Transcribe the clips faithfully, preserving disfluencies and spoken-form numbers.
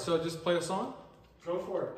so just play a song? Go for it.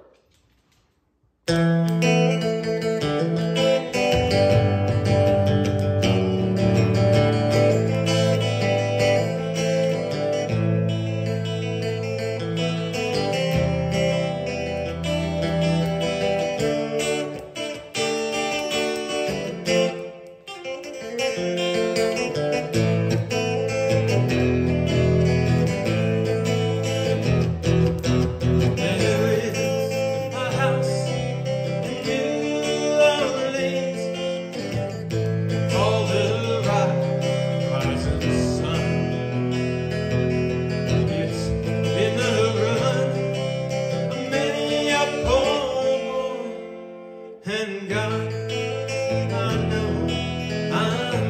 And God, I know I'm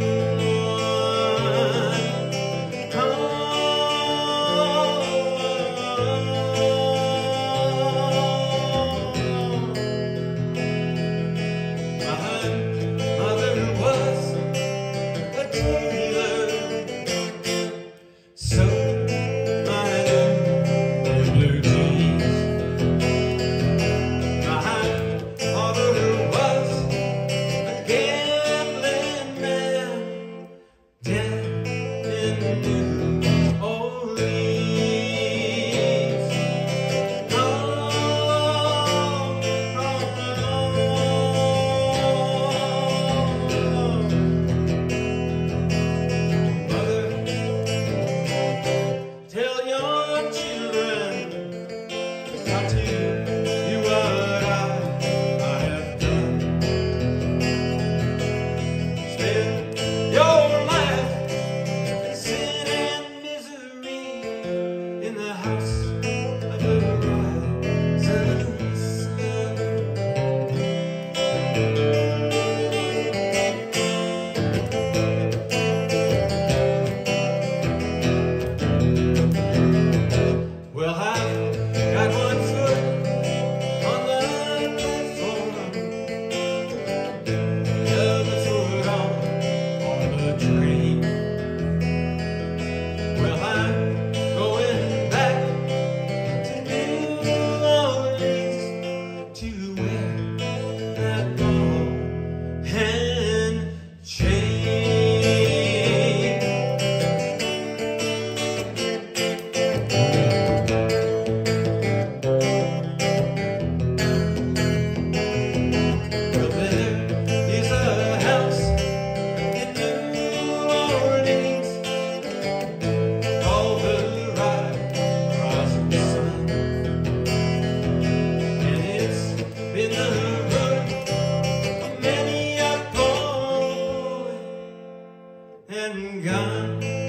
one. My mother was a tailor, so my blue jeans. My father was a gambling man down in New Orleans. Oh, Mother, tell your children not to do what I, I have done. Spend your life in sin and misery in the house of the rising sun. Well, I've got one foot on the platform, the other foot on, on the train. Well, I'm going back to New Orleans to wear that ball and chain. Well, there is a house in New Orleans called the Rising Sun, and it's been the road of many a poor boy and gone.